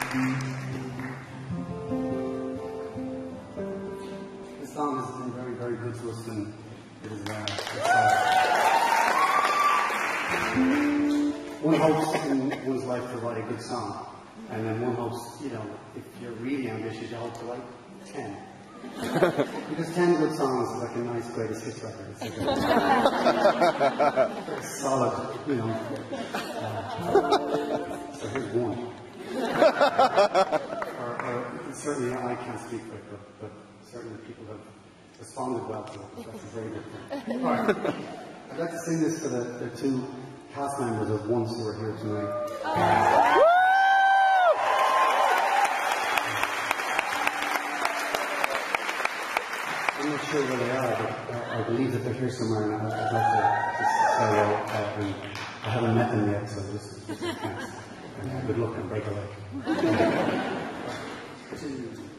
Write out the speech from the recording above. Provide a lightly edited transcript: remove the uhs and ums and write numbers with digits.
This song has been very, very good to us, and it is one hopes in one's life to write a good song, and then one hopes, you know, if you're really ambitious, you hope to write 10. Because 10 good songs is like a nice greatest hits record. It's like a solid, you know. So here's one. or certainly I can't speak for it, but certainly people have responded well to it. That's a very good thing. All right. I'd like to sing this for the two cast members of Once who are here tonight. I'm not sure where they are, but I believe that they're here somewhere, and I'd like to just say hello. I haven't met them yet, so this is thanks. And good luck and break a leg.